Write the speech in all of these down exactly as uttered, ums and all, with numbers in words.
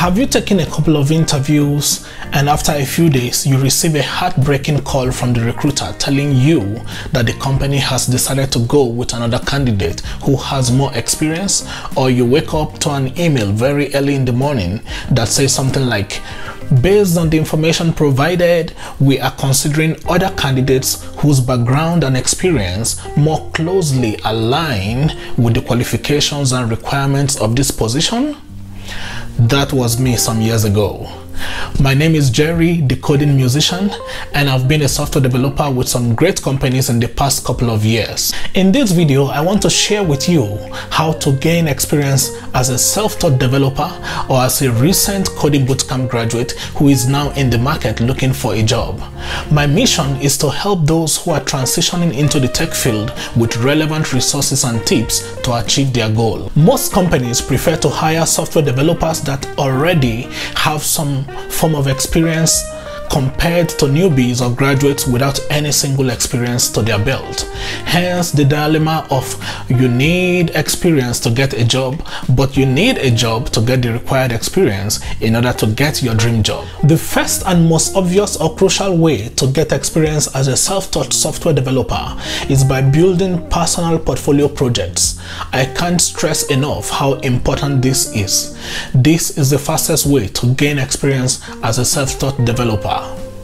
Have you taken a couple of interviews and after a few days you receive a heartbreaking call from the recruiter telling you that the company has decided to go with another candidate who has more experience? Or you wake up to an email very early in the morning that says something like, based on the information provided, we are considering other candidates whose background and experience more closely align with the qualifications and requirements of this position? That was me some years ago. My name is Jerry, the coding musician, and I've been a software developer with some great companies in the past couple of years. In this video, I want to share with you how to gain experience as a self-taught developer or as a recent coding bootcamp graduate who is now in the market looking for a job. My mission is to help those who are transitioning into the tech field with relevant resources and tips to achieve their goal. Most companies prefer to hire software developers that already have some form of experience compared to newbies or graduates without any single experience to their belt. Hence the dilemma of you need experience to get a job, but you need a job to get the required experience in order to get your dream job. The first and most obvious or crucial way to get experience as a self-taught software developer is by building personal portfolio projects. I can't stress enough how important this is. This is the fastest way to gain experience as a self-taught developer.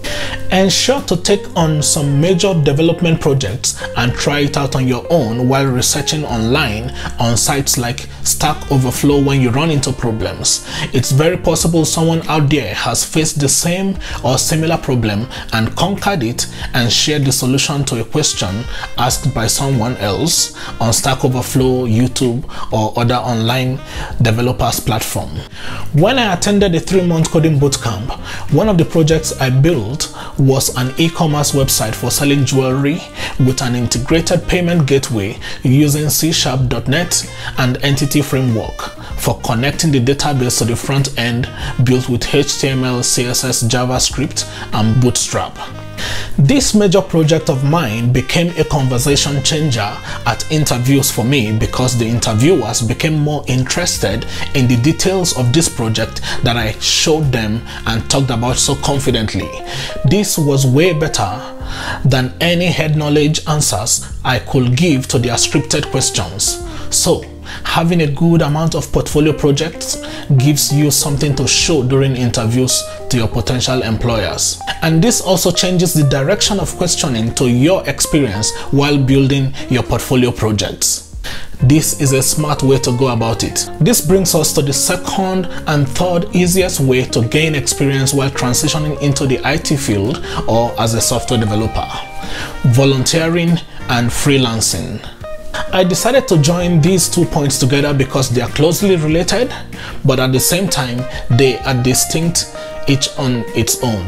Ensure to take on some major development projects and try it out on your own while researching online on sites like Stack Overflow when you run into problems. It's very possible someone out there has faced the same or similar problem and conquered it and shared the solution to a question asked by someone else on Stack Overflow, YouTube, or other online developers platform. When I attended a three-month coding bootcamp, one of the projects I built was an e-commerce website for selling jewelry with an integrated payment gateway using C sharp dot net and Entity Framework for connecting the database to the front end built with H T M L, C S S, JavaScript, and Bootstrap. This major project of mine became a conversation changer at interviews for me because the interviewers became more interested in the details of this project that I showed them and talked about so confidently. This was way better than any head knowledge answers I could give to their scripted questions. So, having a good amount of portfolio projects gives you something to show during interviews to your potential employers. And this also changes the direction of questioning to your experience while building your portfolio projects. This is a smart way to go about it. This brings us to the second and third easiest way to gain experience while transitioning into the I T field or as a software developer: volunteering and freelancing. I decided to join these two points together because they are closely related, but at the same time, they are distinct each on its own.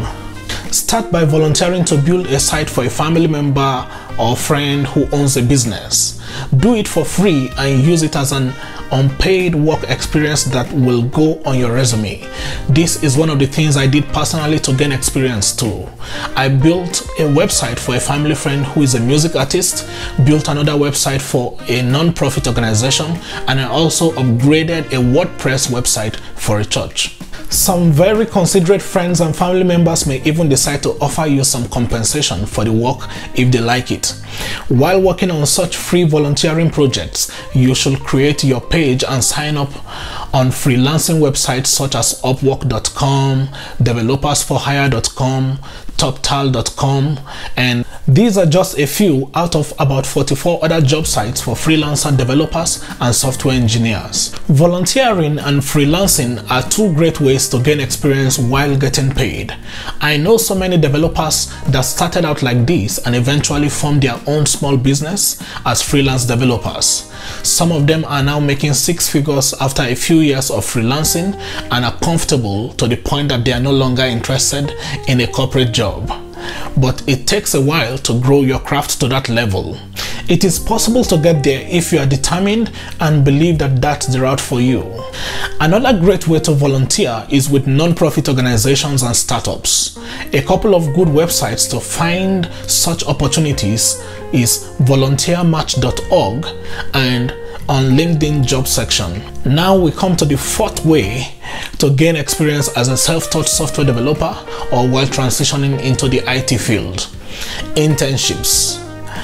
Start by volunteering to build a site for a family member or friend who owns a business. Do it for free and use it as an unpaid work experience that will go on your resume. This is one of the things I did personally to gain experience too. I built a website for a family friend who is a music artist, built another website for a non-profit organization, and I also upgraded a WordPress website for a church. Some very considerate friends and family members may even decide to offer you some compensation for the work if they like it. While working on such free volunteering projects, you should create your page and sign up on freelancing websites such as upwork dot com, developers for hire dot com, toptal dot com, and these are just a few out of about forty-four other job sites for freelancer developers and software engineers. Volunteering and freelancing are two great ways to gain experience while getting paid. I know so many developers that started out like this and eventually formed their own small business as freelance developers. Some of them are now making six figures after a few years of freelancing and are comfortable to the point that they are no longer interested in a corporate job. But it takes a while to grow your craft to that level. It is possible to get there if you are determined and believe that that's the route for you. Another great way to volunteer is with non-profit organizations and startups. A couple of good websites to find such opportunities is volunteer match dot org and on LinkedIn job section. Now we come to the fourth way to gain experience as a self-taught software developer or while transitioning into the I T field. Internships.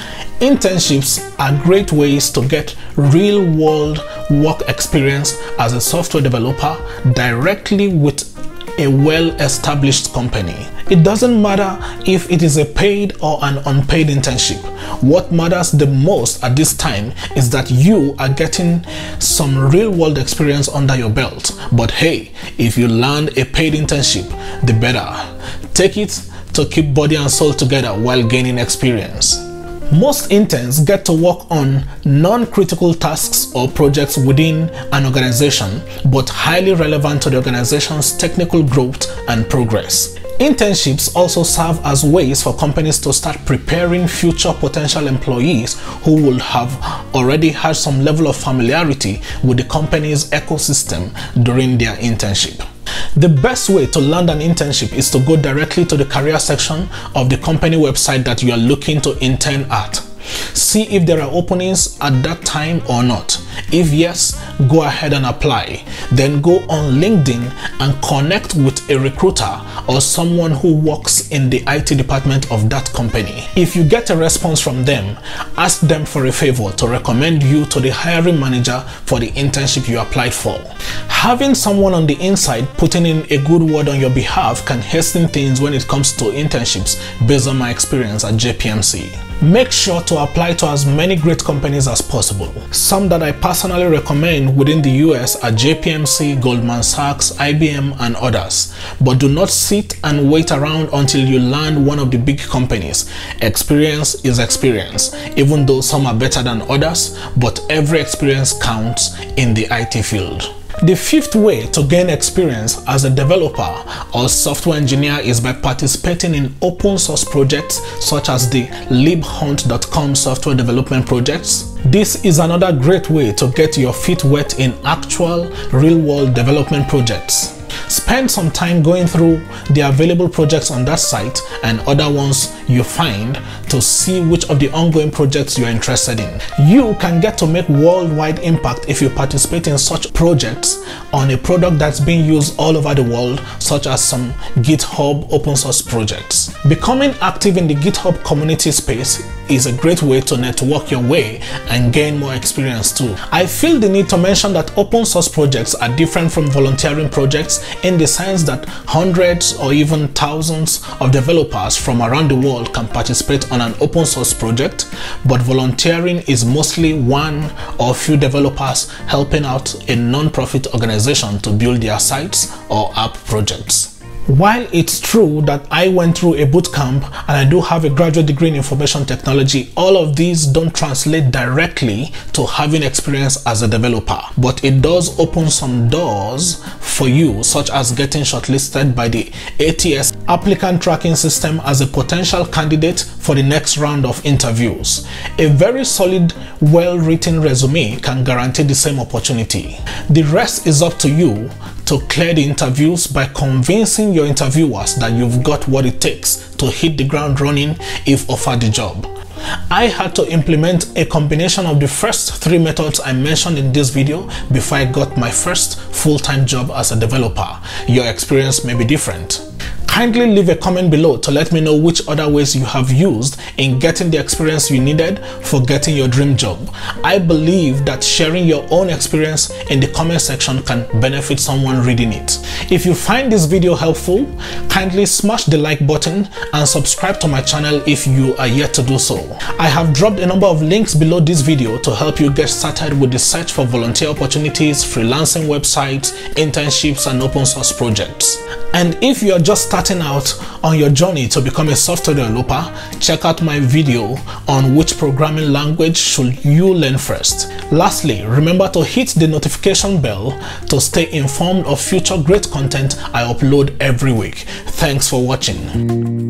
Internships are great ways to get real-world work experience as a software developer directly with a well-established company. It doesn't matter if it is a paid or an unpaid internship. What matters the most at this time is that you are getting some real-world experience under your belt. But hey, if you land a paid internship, the better. Take it to keep body and soul together while gaining experience. Most interns get to work on non-critical tasks or projects within an organization, but highly relevant to the organization's technical growth and progress. Internships also serve as ways for companies to start preparing future potential employees who will have already had some level of familiarity with the company's ecosystem during their internship. The best way to land an internship is to go directly to the career section of the company website that you are looking to intern at. See if there are openings at that time or not. If yes, go ahead and apply. Then go on LinkedIn and connect with a recruiter or someone who works in the I T department of that company. If you get a response from them, ask them for a favor to recommend you to the hiring manager for the internship you applied for. Having someone on the inside putting in a good word on your behalf can hasten things when it comes to internships based on my experience at J P M C. Make sure to apply to as many great companies as possible. Some that I personally recommend within the U S are J P M C, Goldman Sachs, I B M and others. But do not sit and wait around until you land one of the big companies. Experience is experience, even though some are better than others, but every experience counts in the I T field. The fifth way to gain experience as a developer or software engineer is by participating in open source projects such as the lib hunt dot com software development projects. This is another great way to get your feet wet in actual real-world development projects. Spend some time going through the available projects on that site and other ones you find to see which of the ongoing projects you are interested in. You can get to make worldwide impact if you participate in such projects on a product that's being used all over the world, such as some GitHub open source projects. Becoming active in the GitHub community space is a great way to network your way and gain more experience too. I feel the need to mention that open source projects are different from volunteering projects in the sense that hundreds or even thousands of developers from around the world can participate on an open source project, but volunteering is mostly one or few developers helping out a non-profit organization to build their sites or app projects. While it's true that I went through a boot camp and I do have a graduate degree in information technology, all of these don't translate directly to having experience as a developer, but it does open some doors for you, such as getting shortlisted by the A T S applicant tracking system as a potential candidate for the next round of interviews. A very solid, well-written resume can guarantee the same opportunity. The rest is up to you to clear the interviews by convincing your interviewers that you've got what it takes to hit the ground running if offered the job. I had to implement a combination of the first three methods I mentioned in this video before I got my first full-time job as a developer. Your experience may be different. Kindly leave a comment below to let me know which other ways you have used in getting the experience you needed for getting your dream job. I believe that sharing your own experience in the comment section can benefit someone reading it. If you find this video helpful, kindly smash the like button and subscribe to my channel if you are yet to do so. I have dropped a number of links below this video to help you get started with the search for volunteer opportunities, freelancing websites, internships, and open source projects. And if you are just starting out on your journey to become a software developer, check out my video on which programming language should you learn first. Lastly, remember to hit the notification bell to stay informed of future great content I upload every week. Thanks for watching.